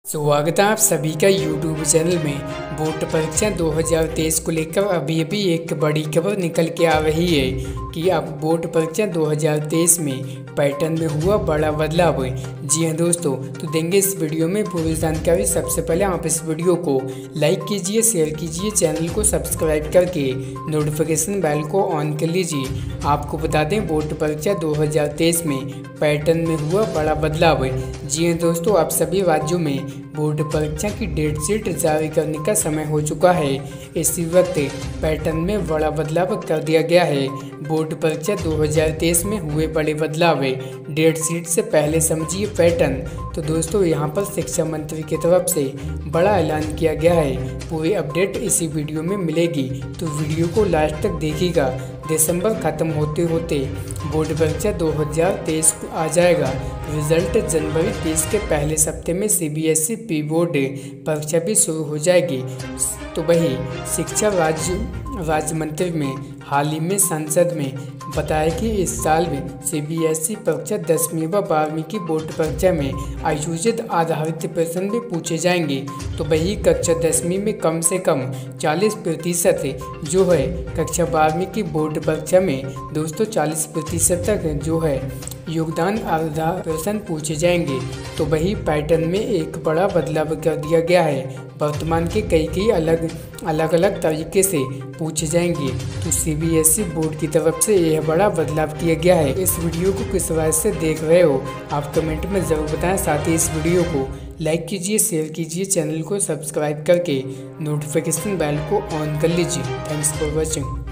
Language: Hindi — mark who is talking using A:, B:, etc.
A: स्वागत है आप सभी का यूट्यूब चैनल में। बोर्ड परीक्षा 2023 को लेकर अभी अभी एक बड़ी खबर निकल के आ रही है कि अब बोर्ड परीक्षा 2023 में पैटर्न में हुआ बड़ा बदलाव। जी हाँ दोस्तों, तो देंगे इस वीडियो में पूरी जानकारी। सबसे पहले आप इस वीडियो को लाइक कीजिए, शेयर कीजिए, चैनल को सब्सक्राइब करके नोटिफिकेशन बेल को ऑन कर लीजिए। आपको बता दें, बोर्ड परीक्षा 2023 में पैटर्न में हुआ बड़ा बदलाव। जी हाँ दोस्तों, आप सभी राज्यों में बोर्ड परीक्षा की डेट शीट जारी करने का समय हो चुका है। इसी वक्त पैटर्न में बड़ा बदलाव कर दिया गया है। बोर्ड परीक्षा 2023 में हुए बड़े बदलाव, डेट शीट से पहले समझिए पैटर्न। तो दोस्तों, यहाँ पर शिक्षा मंत्री की तरफ से बड़ा ऐलान किया गया है। पूरी अपडेट इसी वीडियो में मिलेगी, तो वीडियो को लास्ट तक देखिएगा। दिसंबर खत्म होते होते बोर्ड परीक्षा 2023 आ जाएगा। रिजल्ट जनवरी 30 के पहले सप्ताह में सीबीएसई प्री बोर्ड परीक्षा भी शुरू हो जाएगी। तो वही शिक्षा राज्य मंत्री में हाल ही में संसद में बताया कि इस साल में सीबीएसई परीक्षा 10वीं व 12वीं की बोर्ड परीक्षा में आयोजित आधारित प्रश्न भी पूछे जाएंगे। तो वही कक्षा 10वीं में कम से कम 40% जो है, कक्षा 12वीं की बोर्ड परीक्षा में दोस्तों 40% तक जो है योगदान आधार प्रश्न पूछे जाएंगे। तो वही पैटर्न में एक बड़ा बदलाव कर दिया गया है। वर्तमान के कई अलग तरीके से पूछे जाएंगे। तो सीबीएसई बोर्ड की तरफ से यह बड़ा बदलाव किया गया है। इस वीडियो को किस वजह से देख रहे हो आप कमेंट में ज़रूर बताएं। साथ ही इस वीडियो को लाइक कीजिए, शेयर कीजिए, चैनल को सब्सक्राइब करके नोटिफिकेशन बेल को ऑन कर लीजिए। Thanks for watching.